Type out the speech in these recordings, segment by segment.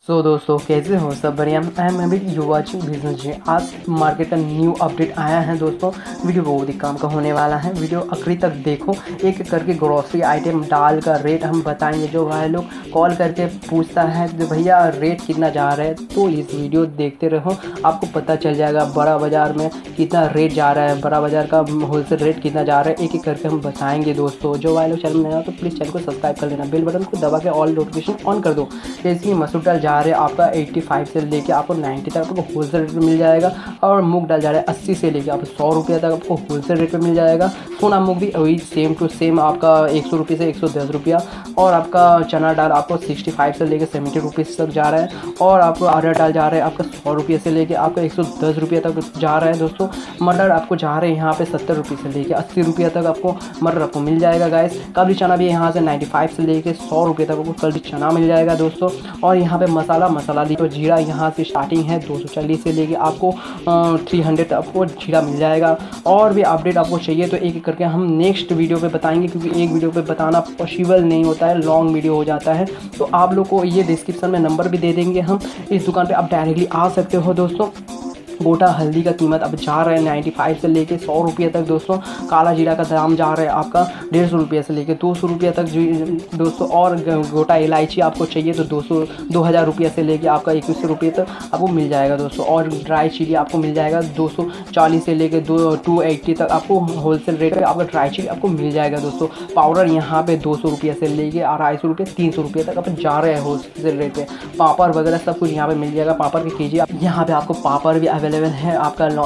दोस्तों कैसे हो सब बढ़िया। मैं भी यू वाचिंग बिजनेस जी। आज मार्केट का न्यू अपडेट आया है दोस्तों। वीडियो बहुत ही काम का होने वाला है। वीडियो आखिरी तक देखो। एक एक करके ग्रोसरी आइटम डाल का रेट हम बताएंगे। जो भाई लोग कॉल करके पूछता है तो भैया रेट कितना जा रहा है, तो इस वीडियो देखते रहो, आपको पता चल जाएगा बड़ा बाज़ार में कितना रेट जा रहा है, बड़ा बाज़ार का होलसेल रेट कितना जा रहा है। एक एक करके हम बताएंगे दोस्तों। जो भाई लोग चैनल में आया तो प्लीज़ चैनल को सब्सक्राइब कर लेना, बेल बटन को दबा के ऑल नोटिफिकेशन ऑन कर दो। जैसे कि मसूर दाल जा रहे हैं आपका 85 से लेके आपको 90 तक आपको होलसेल रेट में मिल जाएगा। और मूंग दाल जा रहा है 80 से लेके आपको 100 रुपये तक आपको होलसेल रेट में मिल जाएगा। सोना मूंग भी वही सेम टू सेम आपका 100 रुपये से 110 रुपया। और आपका चना दाल आपको 65 से लेके 70 रुपीज़ तक जा रहा है। और आपको अरहर दाल जा रहा है आपका 100 रुपये से लेके आपका 110 रुपये तक जा रहा है दोस्तों। मटर आपको जा रहे हैं यहाँ पे 70 रुपये से लेके 80 रुपये तक आपको मटर आपको मिल जाएगा गाइस। काबली चना भी यहाँ से 95 से लेके 100 रुपये तक आपको काबली चना मिल जाएगा दोस्तों। और यहाँ पे मसाला ली तो जीरा यहाँ से स्टार्टिंग है 240 से लेके आपको 300 आपको जीरा मिल जाएगा। और भी अपडेट आपको चाहिए तो एक एक करके हम नेक्स्ट वीडियो पे बताएंगे, क्योंकि एक वीडियो पे बताना पॉसिबल नहीं होता है, लॉन्ग वीडियो हो जाता है। तो आप लोग को ये डिस्क्रिप्शन में नंबर भी दे देंगे हम। इस दुकान पे आप डायरेक्टली आ सकते हो दोस्तों। गोटा हल्दी का कीमत अब जा रहा है 95 से लेके 100 रुपये तक दोस्तों। काला जीरा का दाम जा रहा है आपका 150 रुपये से लेके 200 रुपये तक दोस्तों। और गोटा इलायची आपको चाहिए तो 2000 रुपये से लेके आपका 2100 रुपये तक आपको मिल जाएगा दोस्तों। और ड्राई चिली आपको मिल जाएगा 240 से लेके 280 तक आपको होलसेल रेट पे आपका ड्राई चिली आपको मिल जाएगा दोस्तों। पाउडर यहाँ पे 200 रुपये से लेके 250 रुपये 300 रुपये तक आप जा रहे हैं होलसेल रेट पे। पापड़ वगैरह सब कुछ यहाँ पे मिल जाएगा। पापड़ के केजी यहाँ पे आपको पापड़ भी अवेलेबल है।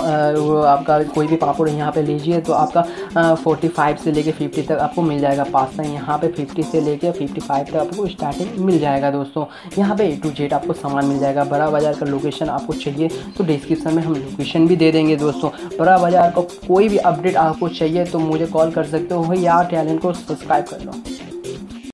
आपका कोई भी पापड़ यहाँ पे लीजिए तो आपका 45 से लेके 50 तक आपको मिल जाएगा। पास्ता यहाँ पे 50 से लेके 55 तक आपको स्टार्टिंग मिल जाएगा दोस्तों। यहाँ पे A to Z आपको सामान मिल जाएगा। बड़ा बाज़ार का लोकेशन आपको चाहिए तो डिस्क्रिप्शन में हम लोकेशन भी दे देंगे दोस्तों। बड़ा बाज़ार का कोई भी अपडेट आपको चाहिए तो मुझे कॉल कर सकते हो या चैनल को सब्सक्राइब कर लो।